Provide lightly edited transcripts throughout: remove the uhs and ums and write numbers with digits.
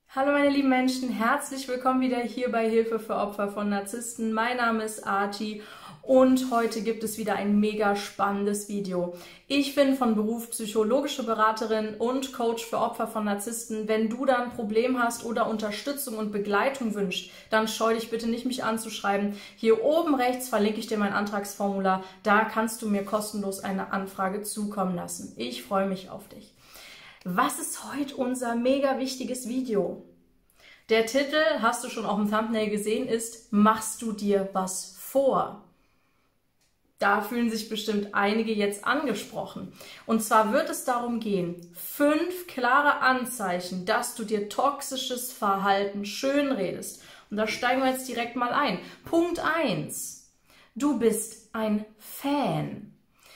Hallo meine lieben Menschen, herzlich willkommen wieder hier bei Hilfe für Opfer von Narzissten. Mein Name ist Arti und heute gibt es wieder ein mega spannendes Video. Ich bin von Beruf psychologische Beraterin und Coach für Opfer von Narzissten. Wenn du da ein Problem hast oder Unterstützung und Begleitung wünschst, dann scheu dich bitte nicht, mich anzuschreiben. Hier oben rechts verlinke ich dir mein Antragsformular. Da kannst du mir kostenlos eine Anfrage zukommen lassen. Ich freue mich auf dich. Was ist heute unser mega wichtiges Video? Der Titel, hast du schon auf dem Thumbnail gesehen, ist Machst du dir was vor? Da fühlen sich bestimmt einige jetzt angesprochen. Und zwar wird es darum gehen, 5 klare Anzeichen, dass du dir toxisches Verhalten schönredest. Und da steigen wir jetzt direkt mal ein. Punkt 1. Du bist ein Fan.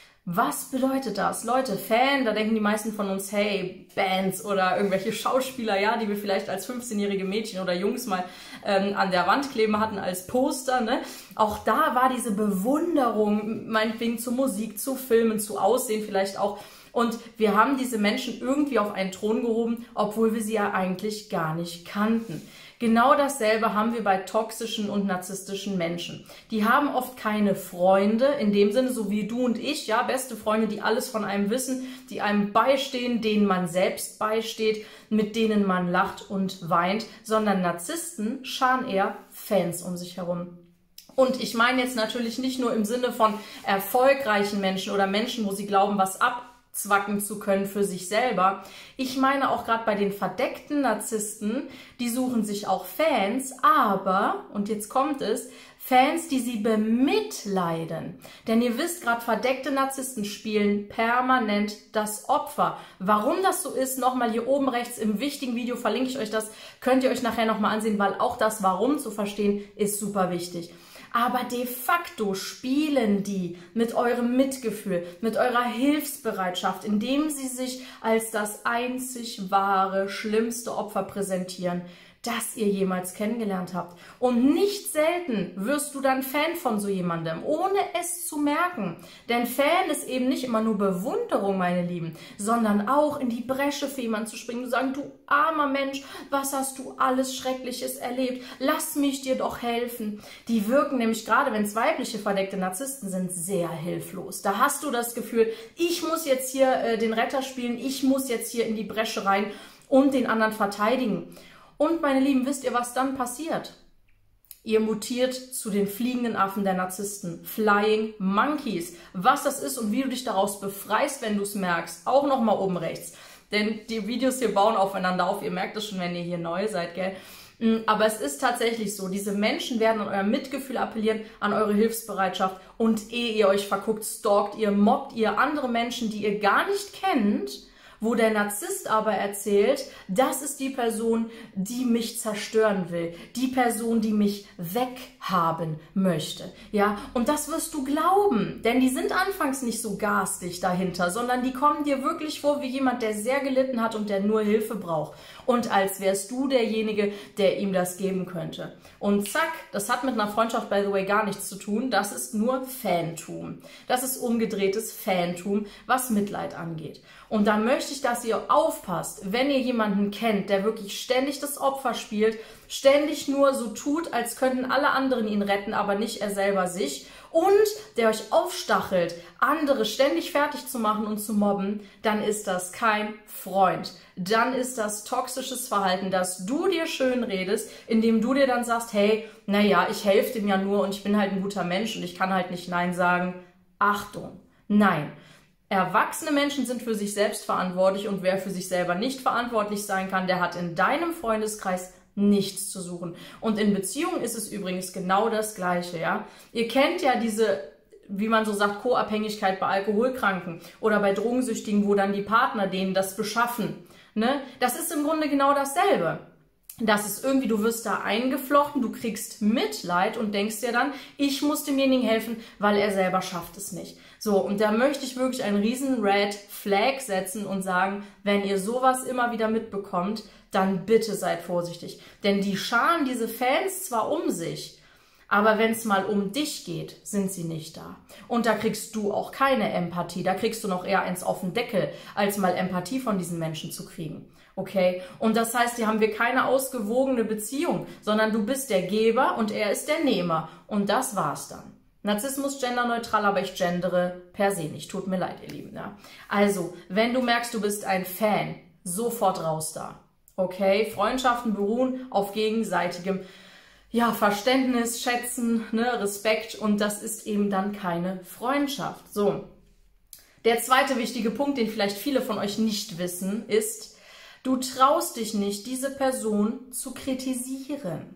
Was bedeutet das? Leute, Fan, da denken die meisten von uns, hey, Bands oder irgendwelche Schauspieler, ja, die wir vielleicht als 15-jährige Mädchen oder Jungs mal an der Wand kleben hatten als Poster, ne? Auch da war diese Bewunderung, meinetwegen zu Musik, zu Filmen, zu Aussehen vielleicht auch. Und wir haben diese Menschen irgendwie auf einen Thron gehoben, obwohl wir sie ja eigentlich gar nicht kannten. Genau dasselbe haben wir bei toxischen und narzisstischen Menschen. Die haben oft keine Freunde, in dem Sinne, so wie du und ich, ja, beste Freunde, die alles von einem wissen, die einem beistehen, denen man selbst beisteht, mit denen man lacht und weint, sondern Narzissten scharen eher Fans um sich herum. Und ich meine jetzt natürlich nicht nur im Sinne von erfolgreichen Menschen oder Menschen, wo sie glauben, was abzwacken zu können für sich selber. Ich meine auch gerade bei den verdeckten Narzissten, die suchen sich auch Fans, aber, und jetzt kommt es, Fans, die sie bemitleiden. Denn ihr wisst, gerade verdeckte Narzissten spielen permanent das Opfer. Warum das so ist, nochmal hier oben rechts im wichtigen Video verlinke ich euch das, könnt ihr euch nachher nochmal ansehen, weil auch das Warum zu verstehen ist super wichtig. Aber de facto spielen die mit eurem Mitgefühl, mit eurer Hilfsbereitschaft, indem sie sich als das einzig wahre, schlimmste Opfer präsentieren, das ihr jemals kennengelernt habt. Und nicht selten wirst du dann Fan von so jemandem, ohne es zu merken. Denn Fan ist eben nicht immer nur Bewunderung, meine Lieben, sondern auch in die Bresche für jemanden zu springen und sagen, du armer Mensch, was hast du alles Schreckliches erlebt? Lass mich dir doch helfen. Die wirken nämlich, gerade wenn es weibliche verdeckte Narzissten sind, sehr hilflos. Da hast du das Gefühl, ich muss jetzt hier den Retter spielen, ich muss jetzt hier in die Bresche rein und den anderen verteidigen. Und meine Lieben, wisst ihr, was dann passiert? Ihr mutiert zu den fliegenden Affen der Narzissten, Flying Monkeys. Was das ist und wie du dich daraus befreist, wenn du es merkst, auch nochmal oben rechts. Denn die Videos hier bauen aufeinander auf, ihr merkt es schon, wenn ihr hier neu seid, gell? Aber es ist tatsächlich so, diese Menschen werden an euer Mitgefühl appellieren, an eure Hilfsbereitschaft und ehe ihr euch verguckt, stalkt ihr, mobbt ihr andere Menschen, die ihr gar nicht kennt, wo der Narzisst aber erzählt, das ist die Person, die mich zerstören will, die Person, die mich weghaben möchte, ja, und das wirst du glauben, denn die sind anfangs nicht so garstig dahinter, sondern die kommen dir wirklich vor wie jemand, der sehr gelitten hat und der nur Hilfe braucht und als wärst du derjenige, der ihm das geben könnte. Und zack, das hat mit einer Freundschaft, by the way, gar nichts zu tun, das ist nur Fantum. Das ist umgedrehtes Fantum, was Mitleid angeht. Und da möchte ich, dass ihr aufpasst, wenn ihr jemanden kennt, der wirklich ständig das Opfer spielt, ständig nur so tut, als könnten alle anderen ihn retten, aber nicht er selber sich, und der euch aufstachelt, andere ständig fertig zu machen und zu mobben, dann ist das kein Freund. Dann ist das toxisches Verhalten, dass du dir schön redest, indem du dir dann sagst, hey, naja, ich helfe dem ja nur und ich bin halt ein guter Mensch und ich kann halt nicht Nein sagen. Achtung, nein. Erwachsene Menschen sind für sich selbst verantwortlich und wer für sich selber nicht verantwortlich sein kann, der hat in deinem Freundeskreis nichts zu suchen. Und in Beziehungen ist es übrigens genau das Gleiche, ja. Ihr kennt ja diese, wie man so sagt, Co-Abhängigkeit bei Alkoholkranken oder bei Drogensüchtigen, wo dann die Partner denen das beschaffen, ne? Das ist im Grunde genau dasselbe. Das ist irgendwie, du wirst da eingeflochten, du kriegst Mitleid und denkst dir dann, ich muss demjenigen helfen, weil er selber schafft es nicht. So, und da möchte ich wirklich einen riesen Red Flag setzen und sagen, wenn ihr sowas immer wieder mitbekommt, dann bitte seid vorsichtig. Denn die scharen diese Fans zwar um sich, aber wenn es mal um dich geht, sind sie nicht da. Und da kriegst du auch keine Empathie, da kriegst du noch eher eins auf den Deckel, als mal Empathie von diesen Menschen zu kriegen. Okay? Und das heißt, hier haben wir keine ausgewogene Beziehung, sondern du bist der Geber und er ist der Nehmer. Und das war's dann. Narzissmus genderneutral, aber ich gendere per se nicht. Tut mir leid, ihr Lieben. Ja? Also, wenn du merkst, du bist ein Fan, sofort raus da. Okay? Freundschaften beruhen auf gegenseitigem Verständnis, Schätzen, ne, Respekt, und das ist eben dann keine Freundschaft. So. Der zweite wichtige Punkt, den vielleicht viele von euch nicht wissen, ist, du traust dich nicht, diese Person zu kritisieren.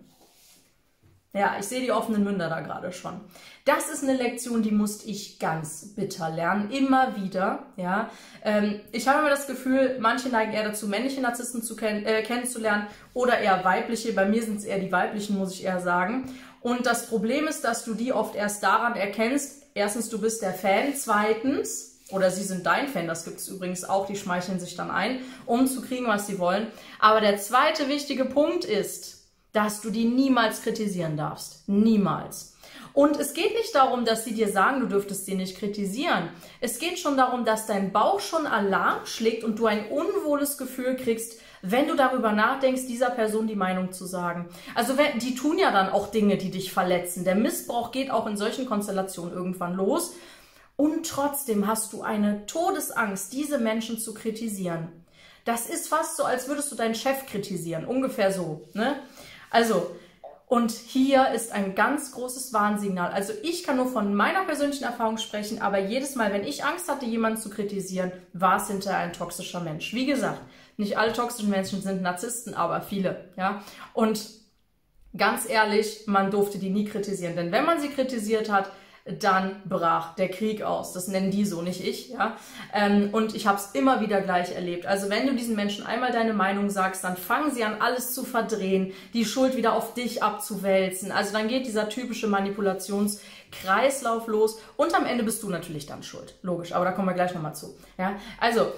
Ja, ich sehe die offenen Münder da gerade schon. Das ist eine Lektion, die musste ich ganz bitter lernen, immer wieder. Ja, ich habe immer das Gefühl, manche neigen eher dazu, männliche Narzissten kennenzulernen oder eher weibliche. Bei mir sind es eher die weiblichen, muss ich eher sagen. Und das Problem ist, dass du die oft erst daran erkennst, erstens, du bist der Fan, zweitens, oder sie sind dein Fan, das gibt es übrigens auch, die schmeicheln sich dann ein, um zu kriegen, was sie wollen. Aber der zweite wichtige Punkt ist, dass du die niemals kritisieren darfst. Niemals. Und es geht nicht darum, dass sie dir sagen, du dürftest sie nicht kritisieren. Es geht schon darum, dass dein Bauch schon Alarm schlägt und du ein unwohles Gefühl kriegst, wenn du darüber nachdenkst, dieser Person die Meinung zu sagen. Also die tun ja dann auch Dinge, die dich verletzen. Der Missbrauch geht auch in solchen Konstellationen irgendwann los. Und trotzdem hast du eine Todesangst, diese Menschen zu kritisieren. Das ist fast so, als würdest du deinen Chef kritisieren. Ungefähr so, ne? Also, und hier ist ein ganz großes Warnsignal. Also ich kann nur von meiner persönlichen Erfahrung sprechen, aber jedes Mal, wenn ich Angst hatte, jemanden zu kritisieren, war es hinterher ein toxischer Mensch. Wie gesagt, nicht alle toxischen Menschen sind Narzissten, aber viele, ja. Und ganz ehrlich, man durfte die nie kritisieren, denn wenn man sie kritisiert hat, dann brach der Krieg aus. Das nennen die so, nicht ich. Ja? Und ich habe es immer wieder gleich erlebt. Also wenn du diesen Menschen einmal deine Meinung sagst, dann fangen sie an, alles zu verdrehen, die Schuld wieder auf dich abzuwälzen. Also dann geht dieser typische Manipulationskreislauf los und am Ende bist du natürlich dann schuld. Logisch, aber da kommen wir gleich nochmal zu. Ja? Also,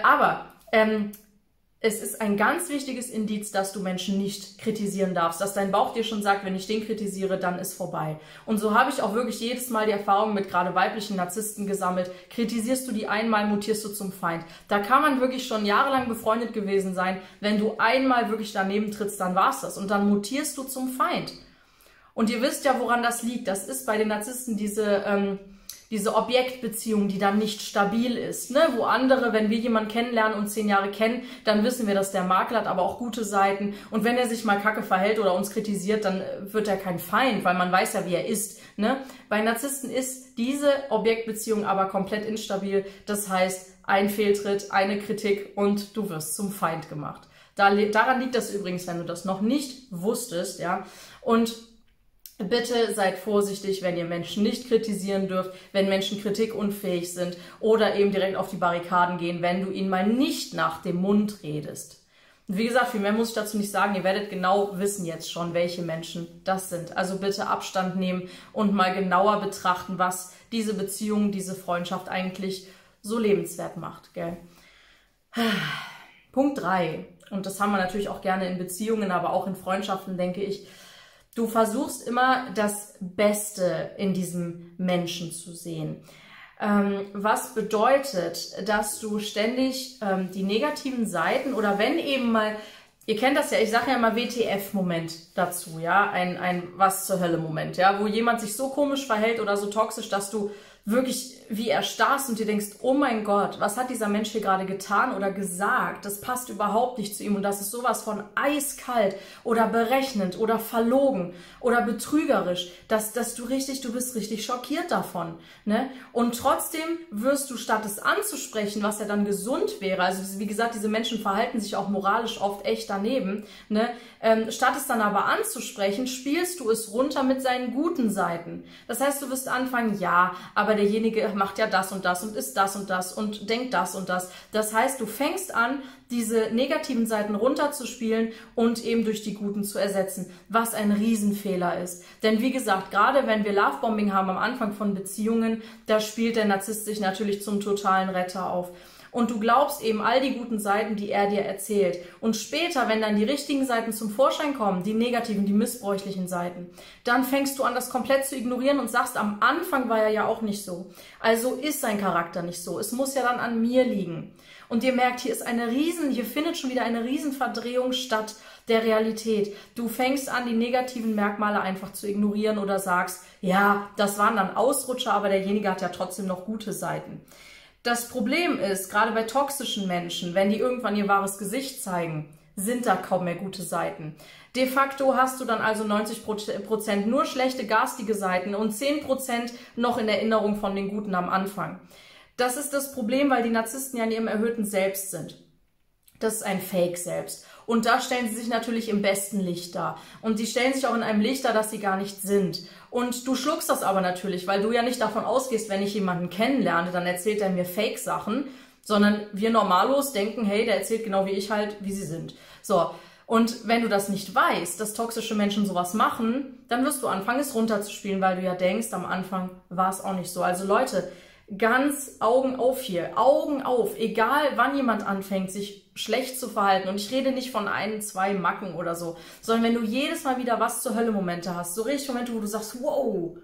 es ist ein ganz wichtiges Indiz, dass du Menschen nicht kritisieren darfst, dass dein Bauch dir schon sagt, wenn ich den kritisiere, dann ist vorbei. Und so habe ich auch wirklich jedes Mal die Erfahrung mit gerade weiblichen Narzissten gesammelt. Kritisierst du die einmal, mutierst du zum Feind. Da kann man wirklich schon jahrelang befreundet gewesen sein. Wenn du einmal wirklich daneben trittst, dann war's das. Und dann mutierst du zum Feind. Und ihr wisst ja, woran das liegt. Das ist bei den Narzissten diese Objektbeziehung, die dann nicht stabil ist, ne? Wo andere, wenn wir jemanden kennenlernen und 10 Jahre kennen, dann wissen wir, dass der Makel hat, aber auch gute Seiten. Und wenn er sich mal kacke verhält oder uns kritisiert, dann wird er kein Feind, weil man weiß ja, wie er ist. Ne? Bei Narzissten ist diese Objektbeziehung aber komplett instabil. Das heißt, ein Fehltritt, eine Kritik und du wirst zum Feind gemacht. Daran liegt das übrigens, wenn du das noch nicht wusstest, ja. Und bitte seid vorsichtig, wenn ihr Menschen nicht kritisieren dürft, wenn Menschen kritikunfähig sind oder eben direkt auf die Barrikaden gehen, wenn du ihnen mal nicht nach dem Mund redest. Und wie gesagt, viel mehr muss ich dazu nicht sagen. Ihr werdet genau wissen jetzt schon, welche Menschen das sind. Also bitte Abstand nehmen und mal genauer betrachten, was diese Beziehung, diese Freundschaft eigentlich so lebenswert macht. Gell? Punkt 3. Und das haben wir natürlich auch gerne in Beziehungen, aber auch in Freundschaften, denke ich. Du versuchst immer das Beste in diesem Menschen zu sehen. Was bedeutet, dass du ständig die negativen Seiten oder wenn eben mal, ihr kennt das ja, ich sage ja immer WTF-Moment dazu, ja, ein was zur Hölle-Moment, ja, wo jemand sich so komisch verhält oder so toxisch, dass du wirklich wie erstarrst und dir denkst, oh mein Gott, was hat dieser Mensch hier gerade getan oder gesagt? Das passt überhaupt nicht zu ihm und das ist sowas von eiskalt oder berechnend oder verlogen oder betrügerisch, dass du bist richtig schockiert davon. Ne? Und trotzdem wirst du, statt es anzusprechen, was ja dann gesund wäre, also wie gesagt, diese Menschen verhalten sich auch moralisch oft echt daneben, ne? Statt es dann aber anzusprechen, spielst du es runter mit seinen guten Seiten. Das heißt, du wirst anfangen, ja, aber derjenige macht ja das und ist das und denkt das und das. Das heißt, du fängst an, diese negativen Seiten runterzuspielen und eben durch die guten zu ersetzen, was ein Riesenfehler ist. Denn wie gesagt, gerade wenn wir Lovebombing haben am Anfang von Beziehungen, da spielt der Narzisst sich natürlich zum totalen Retter auf. Und du glaubst eben all die guten Seiten, die er dir erzählt. Und später, wenn dann die richtigen Seiten zum Vorschein kommen, die negativen, die missbräuchlichen Seiten, dann fängst du an, das komplett zu ignorieren und sagst, am Anfang war er ja auch nicht so. Also ist sein Charakter nicht so. Es muss ja dann an mir liegen. Und ihr merkt, hier findet schon wieder eine Riesenverdrehung statt der Realität. Du fängst an, die negativen Merkmale einfach zu ignorieren oder sagst, ja, das waren dann Ausrutscher, aber derjenige hat ja trotzdem noch gute Seiten. Das Problem ist, gerade bei toxischen Menschen, wenn die irgendwann ihr wahres Gesicht zeigen, sind da kaum mehr gute Seiten. De facto hast du dann also 90% nur schlechte, garstige Seiten und 10% noch in Erinnerung von den Guten am Anfang. Das ist das Problem, weil die Narzissten ja in ihrem erhöhten Selbst sind. Das ist ein Fake-Selbst. Und da stellen sie sich natürlich im besten Licht dar. Und die stellen sich auch in einem Licht dar, das sie gar nicht sind. Und du schluckst das aber natürlich, weil du ja nicht davon ausgehst, wenn ich jemanden kennenlerne, dann erzählt er mir Fake-Sachen, sondern wir Normalos denken, hey, der erzählt genau wie ich halt, wie sie sind. So, und wenn du das nicht weißt, dass toxische Menschen sowas machen, dann wirst du anfangen, es runterzuspielen, weil du ja denkst, am Anfang war es auch nicht so. Also Leute, ganz Augen auf hier, Augen auf, egal wann jemand anfängt, sich schlecht zu verhalten. Und ich rede nicht von 1, 2 Macken oder so, sondern wenn du jedes Mal wieder was zur Hölle-Momente hast, so richtig Momente, wo du sagst, wow,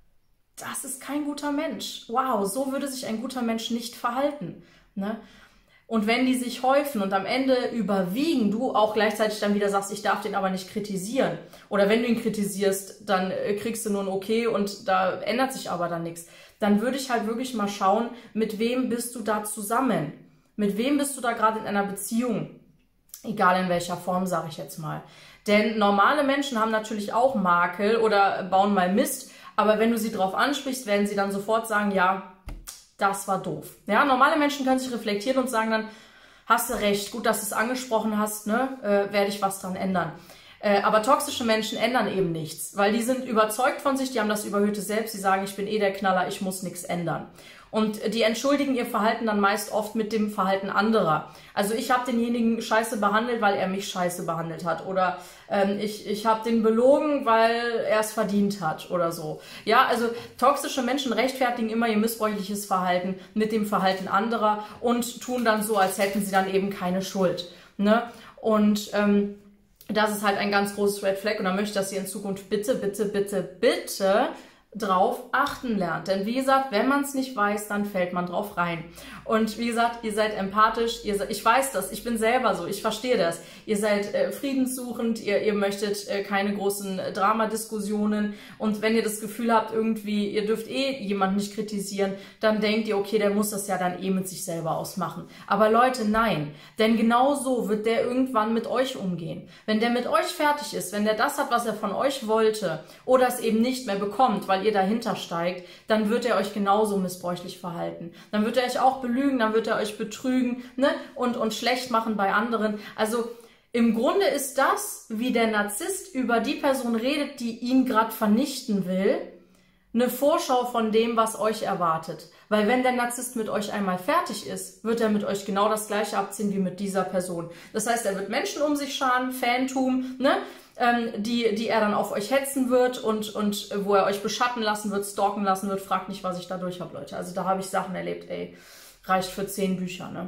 das ist kein guter Mensch. Wow, so würde sich ein guter Mensch nicht verhalten. Ne? Und wenn die sich häufen und am Ende überwiegen, du auch gleichzeitig dann wieder sagst, ich darf den aber nicht kritisieren. Oder wenn du ihn kritisierst, dann kriegst du nur ein Okay und da ändert sich aber dann nichts. Dann würde ich halt wirklich mal schauen, mit wem bist du da zusammen? Mit wem bist du da gerade in einer Beziehung? Egal in welcher Form, sage ich jetzt mal. Denn normale Menschen haben natürlich auch Makel oder bauen mal Mist. Aber wenn du sie drauf ansprichst, werden sie dann sofort sagen, ja, das war doof. Ja, normale Menschen können sich reflektieren und sagen dann, hast du recht, gut, dass du es angesprochen hast, ne, werde ich was dran ändern. Aber toxische Menschen ändern eben nichts, weil die sind überzeugt von sich, die haben das überhöhte Selbst, die sagen, ich bin eh der Knaller, ich muss nichts ändern. Und die entschuldigen ihr Verhalten dann meist oft mit dem Verhalten anderer. Also ich habe denjenigen scheiße behandelt, weil er mich scheiße behandelt hat. Oder ich habe den belogen, weil er es verdient hat oder so. Ja, also toxische Menschen rechtfertigen immer ihr missbräuchliches Verhalten mit dem Verhalten anderer und tun dann so, als hätten sie dann eben keine Schuld. Ne? Und das ist halt ein ganz großes Red Flag und da möchte ich, dass ihr in Zukunft bitte, bitte, bitte, bitte drauf achten lernt. Denn wie gesagt, wenn man es nicht weiß, dann fällt man drauf rein. Und wie gesagt, ihr seid empathisch, ich weiß das, ich bin selber so, ich verstehe das. Ihr seid friedenssuchend, ihr möchtet keine großen Dramadiskussionen und wenn ihr das Gefühl habt, irgendwie, ihr dürft eh jemanden nicht kritisieren, dann denkt ihr, okay, der muss das ja dann eh mit sich selber ausmachen. Aber Leute, nein, denn genau so wird der irgendwann mit euch umgehen. Wenn der mit euch fertig ist, wenn der das hat, was er von euch wollte oder es eben nicht mehr bekommt, weil ihr dahinter steigt, dann wird er euch genauso missbräuchlich verhalten. Dann wird er euch auch belügen, dann wird er euch betrügen, ne? und schlecht machen bei anderen. Also im Grunde ist das, wie der Narzisst über die Person redet, die ihn gerade vernichten will, eine Vorschau von dem, was euch erwartet. Weil wenn der Narzisst mit euch einmal fertig ist, wird er mit euch genau das Gleiche abziehen wie mit dieser Person. Das heißt, er wird Menschen um sich scharen, Fantum, ne? Die er dann auf euch hetzen wird und wo er euch beschatten lassen wird, stalken lassen wird. Fragt nicht, was ich da durch habe, Leute. Also da habe ich Sachen erlebt, ey, reicht für 10 Bücher, ne?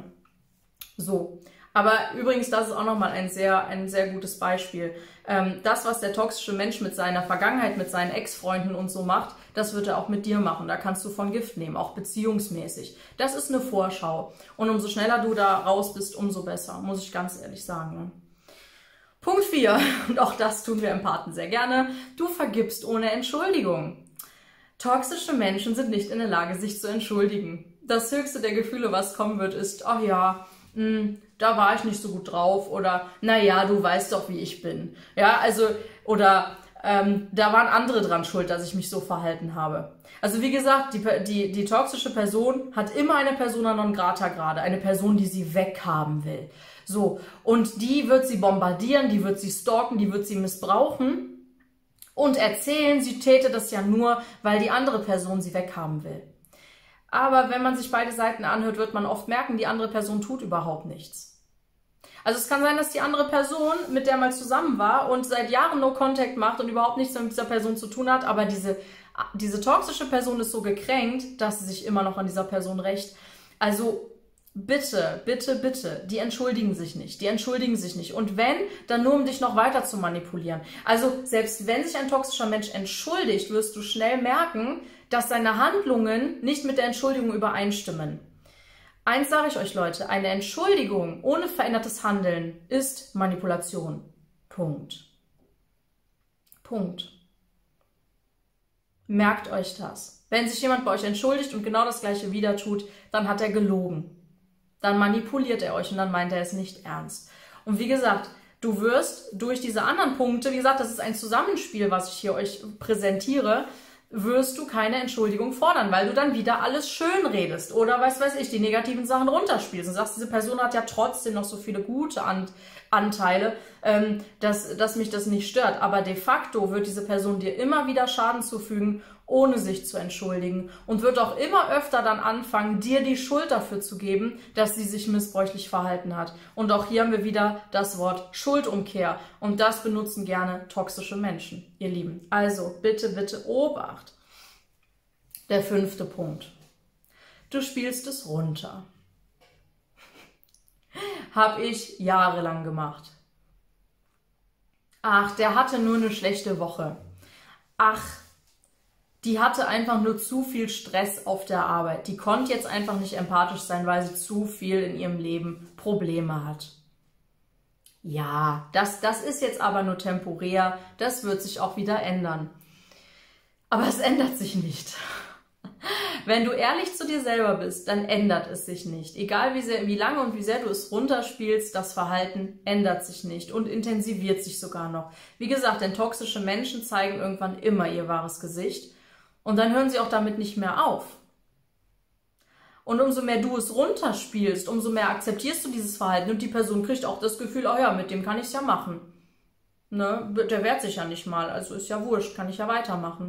So. Aber übrigens, das ist auch nochmal ein sehr gutes Beispiel. Das, was der toxische Mensch mit seiner Vergangenheit, mit seinen Ex-Freunden und so macht, das wird er auch mit dir machen. Da kannst du von Gift nehmen, auch beziehungsmäßig. Das ist eine Vorschau. Und umso schneller du da raus bist, umso besser, muss ich ganz ehrlich sagen, ne? Punkt 4, und auch das tun wir Empathen sehr gerne, du vergibst ohne Entschuldigung. Toxische Menschen sind nicht in der Lage, sich zu entschuldigen. Das höchste der Gefühle, was kommen wird, ist, ach ja, da war ich nicht so gut drauf oder, naja, du weißt doch, wie ich bin. Ja, also, oder da waren andere dran schuld, dass ich mich so verhalten habe. Also wie gesagt, die toxische Person hat immer eine Persona non grata gerade, eine Person, die sie weghaben will. So, und die wird sie bombardieren, die wird sie stalken, die wird sie missbrauchen und erzählen, sie täte das ja nur, weil die andere Person sie weghaben will. Aber wenn man sich beide Seiten anhört, wird man oft merken, die andere Person tut überhaupt nichts. Also es kann sein, dass die andere Person, mit der mal zusammen war und seit Jahren No Contact macht und überhaupt nichts mit dieser Person zu tun hat, aber diese toxische Person ist so gekränkt, dass sie sich immer noch an dieser Person rächt. Also bitte, bitte, bitte, die entschuldigen sich nicht. Die entschuldigen sich nicht. Und wenn, dann nur, um dich noch weiter zu manipulieren. Also selbst wenn sich ein toxischer Mensch entschuldigt, wirst du schnell merken, dass seine Handlungen nicht mit der Entschuldigung übereinstimmen. Eins sage ich euch, Leute, eine Entschuldigung ohne verändertes Handeln ist Manipulation. Punkt. Punkt. Merkt euch das. Wenn sich jemand bei euch entschuldigt und genau das Gleiche wieder tut, dann hat er gelogen. Dann manipuliert er euch und dann meint er es nicht ernst. Und wie gesagt, du wirst durch diese anderen Punkte, wie gesagt, das ist ein Zusammenspiel, was ich hier euch präsentiere, wirst du keine Entschuldigung fordern, weil du dann wieder alles schön redest oder was weiß ich, die negativen Sachen runterspielst und sagst, diese Person hat ja trotzdem noch so viele gute Anteile, dass mich das nicht stört. Aber de facto wird diese Person dir immer wieder Schaden zufügen, ohne sich zu entschuldigen und wird auch immer öfter dann anfangen, dir die Schuld dafür zu geben, dass sie sich missbräuchlich verhalten hat. Und auch hier haben wir wieder das Wort Schuldumkehr und das benutzen gerne toxische Menschen, ihr Lieben. Also bitte, bitte Obacht. Der 5. Punkt. Du spielst es runter. Habe ich jahrelang gemacht. Ach, der hatte nur eine schlechte Woche. Ach, die hatte einfach nur zu viel Stress auf der Arbeit. Die konnte jetzt einfach nicht empathisch sein, weil sie zu viel in ihrem Leben Probleme hat. Ja, das ist jetzt aber nur temporär. Das wird sich auch wieder ändern. Aber es ändert sich nicht. Wenn du ehrlich zu dir selber bist, dann ändert es sich nicht. Egal wie lange und wie sehr du es runterspielst, das Verhalten ändert sich nicht und intensiviert sich sogar noch. Wie gesagt, denn toxische Menschen zeigen irgendwann immer ihr wahres Gesicht. Und dann hören sie auch damit nicht mehr auf. Und umso mehr du es runterspielst, umso mehr akzeptierst du dieses Verhalten und die Person kriegt auch das Gefühl, oh ja, mit dem kann ich es ja machen. Ne? Der wehrt sich ja nicht mal, also ist ja wurscht, kann ich ja weitermachen.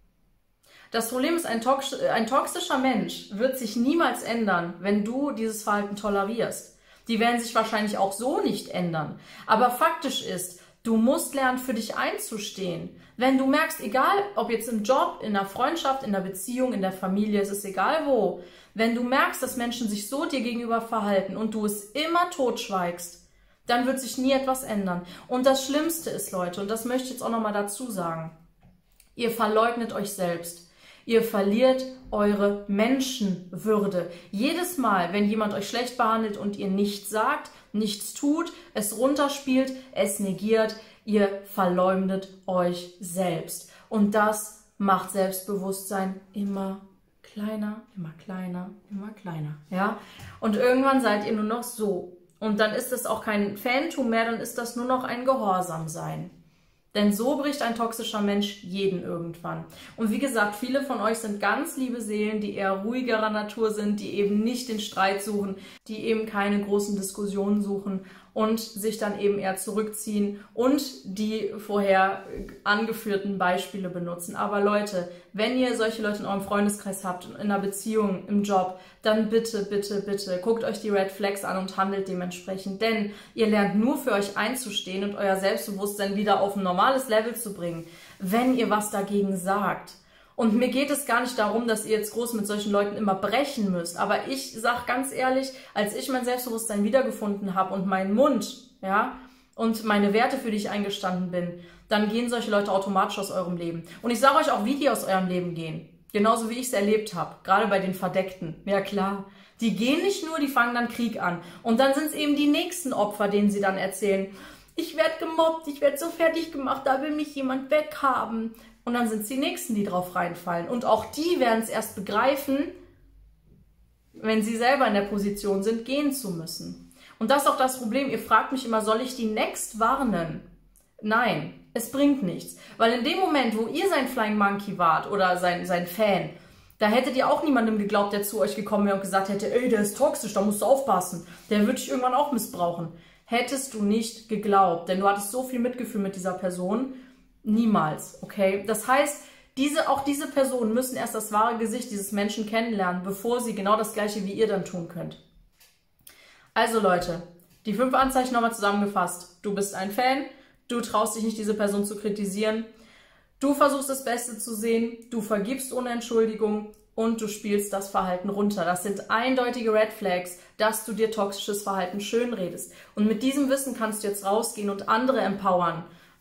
Das Problem ist, ein toxischer Mensch wird sich niemals ändern, wenn du dieses Verhalten tolerierst. Die werden sich wahrscheinlich auch so nicht ändern. Aber faktisch ist, du musst lernen, für dich einzustehen. Wenn du merkst, egal ob jetzt im Job, in der Freundschaft, in der Beziehung, in der Familie, es ist egal wo, wenn du merkst, dass Menschen sich so dir gegenüber verhalten und du es immer totschweigst, dann wird sich nie etwas ändern. Und das Schlimmste ist, Leute, und das möchte ich jetzt auch nochmal dazu sagen, ihr verleugnet euch selbst. Ihr verliert eure Menschenwürde. Jedes Mal, wenn jemand euch schlecht behandelt und ihr nichts sagt, nichts tut, es runterspielt, es negiert, ihr verleumdet euch selbst. Und das macht Selbstbewusstsein immer kleiner, immer kleiner, immer kleiner. Ja? Und irgendwann seid ihr nur noch so. Und dann ist es auch kein Fantum mehr, dann ist das nur noch ein Gehorsamsein. Denn so bricht ein toxischer Mensch jeden irgendwann. Und wie gesagt, viele von euch sind ganz liebe Seelen, die eher ruhigerer Natur sind, die eben nicht den Streit suchen, die eben keine großen Diskussionen suchen und sich dann eben eher zurückziehen und die vorher angeführten Beispiele benutzen. Aber Leute, wenn ihr solche Leute in eurem Freundeskreis habt, in einer Beziehung, im Job, dann bitte, bitte, bitte guckt euch die Red Flags an und handelt dementsprechend. Denn ihr lernt nur für euch einzustehen und euer Selbstbewusstsein wieder auf ein normales Level zu bringen, wenn ihr was dagegen sagt. Und mir geht es gar nicht darum, dass ihr jetzt groß mit solchen Leuten immer brechen müsst. Aber ich sage ganz ehrlich, als ich mein Selbstbewusstsein wiedergefunden habe und meinen Mund, ja, und meine Werte, für die ich eingestanden bin, dann gehen solche Leute automatisch aus eurem Leben. Und ich sage euch auch, wie die aus eurem Leben gehen. Genauso wie ich es erlebt habe. Gerade bei den Verdeckten. Ja klar. Die gehen nicht nur, die fangen dann Krieg an. Und dann sind es eben die nächsten Opfer, denen sie dann erzählen, ich werde gemobbt, ich werde so fertig gemacht, da will mich jemand weghaben. Und dann sind es die Nächsten, die drauf reinfallen. Und auch die werden es erst begreifen, wenn sie selber in der Position sind, gehen zu müssen. Und das ist auch das Problem. Ihr fragt mich immer, soll ich die Next warnen? Nein, es bringt nichts. Weil in dem Moment, wo ihr sein Flying Monkey wart oder sein Fan, da hättet ihr auch niemandem geglaubt, der zu euch gekommen wäre und gesagt hätte, ey, der ist toxisch, da musst du aufpassen. Der wird dich irgendwann auch missbrauchen. Hättest du nicht geglaubt, denn du hattest so viel Mitgefühl mit dieser Person. Niemals, okay? Das heißt, auch diese Personen müssen erst das wahre Gesicht dieses Menschen kennenlernen, bevor sie genau das Gleiche wie ihr dann tun könnt. Also Leute, die 5 Anzeichen nochmal zusammengefasst. Du bist ein Fan, du traust dich nicht, diese Person zu kritisieren, du versuchst das Beste zu sehen, du vergibst ohne Entschuldigung und du spielst das Verhalten runter. Das sind eindeutige Red Flags, dass du dir toxisches Verhalten schönredest. Und mit diesem Wissen kannst du jetzt rausgehen und andere empowern,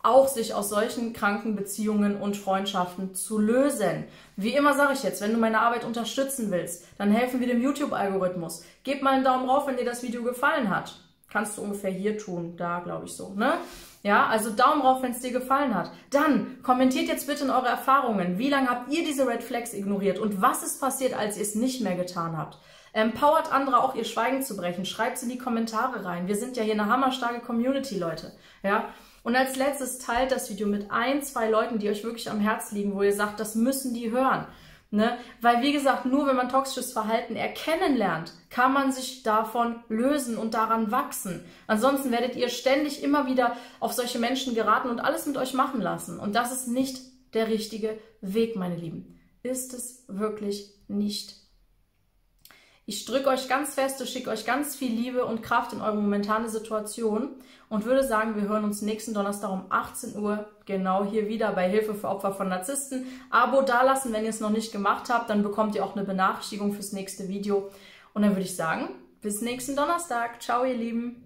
auch sich aus solchen kranken Beziehungen und Freundschaften zu lösen. Wie immer sage ich jetzt, wenn du meine Arbeit unterstützen willst, dann helfen wir dem YouTube-Algorithmus. Gib mal einen Daumen rauf, wenn dir das Video gefallen hat. Kannst du ungefähr hier tun, da glaube ich so, ne? Ja, also Daumen rauf, wenn es dir gefallen hat. Dann kommentiert jetzt bitte in eure Erfahrungen. Wie lange habt ihr diese Red Flags ignoriert und was ist passiert, als ihr es nicht mehr getan habt? Empowert andere auch, ihr Schweigen zu brechen. Schreibt es in die Kommentare rein. Wir sind ja hier eine hammerstarke Community, Leute. Ja. Und als letztes teilt das Video mit 1, 2 Leuten, die euch wirklich am Herz liegen, wo ihr sagt, das müssen die hören. Ne? Weil, wie gesagt, nur wenn man toxisches Verhalten erkennen lernt, kann man sich davon lösen und daran wachsen. Ansonsten werdet ihr ständig immer wieder auf solche Menschen geraten und alles mit euch machen lassen. Und das ist nicht der richtige Weg, meine Lieben. Ist es wirklich nicht. Ich drücke euch ganz fest, ich schicke euch ganz viel Liebe und Kraft in eure momentane Situation und würde sagen, wir hören uns nächsten Donnerstag um 18 Uhr genau hier wieder bei Hilfe für Opfer von Narzissten. Abo dalassen, wenn ihr es noch nicht gemacht habt, dann bekommt ihr auch eine Benachrichtigung fürs nächste Video. Und dann würde ich sagen, bis nächsten Donnerstag. Ciao, ihr Lieben.